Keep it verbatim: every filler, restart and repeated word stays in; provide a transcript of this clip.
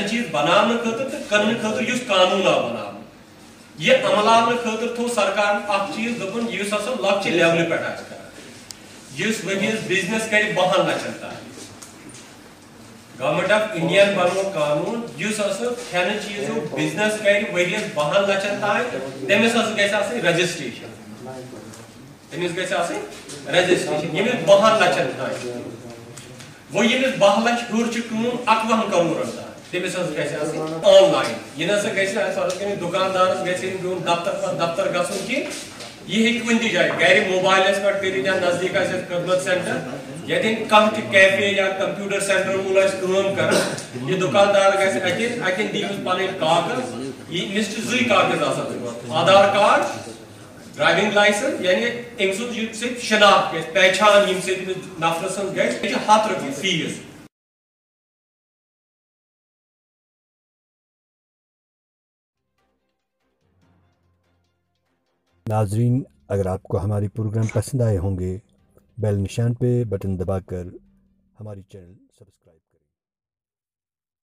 कन चीज बनाने खतर तो कन खतर युस कानून आ बनाने ये अमलाने खतर तो सरकार अख चीज दपन युस असल लक्ष्य लेवल पे आस कर युस वहिस बिजनेस कर बहन लचन तार गवर्नमेंट ऑफ इंडिया बनो कानून युस असल खन चीजो बिजनेस कर वहिस बहन लचन तार तमिस अस गैस आसे रजिस्ट्रेशन तमिस गैस आसे रजिस्ट्रेशन यमिस बहन लचन तार वो यमिस बाह लच हूर च कून अकवह करोड़ तमिस गैस आसे ऑनलाइन ये ना गैस दुकानदार गैस दफ्तर पर दफ्तर गसन कि यह हेक कुन जाए गर मोबाइल पे कर या नजदीक खदमत सेंटर यदि कह कैफे या कंप्यूटर सेंटर वूल कर यह दुकानदार गैस अकिन अकिन दीस पन कागज यह जुई कागज आधार कार्ड ड्राइविंग लाइसेंस यानी अम सिर्फ शनाख्त गैस पहचान यम नफर सं गैस हथ रुपये फीस। नाजरीन, अगर आपको हमारे प्रोग्राम पसंद आए होंगे बेल निशान पे बटन दबाकर हमारी चैनल सब्सक्राइब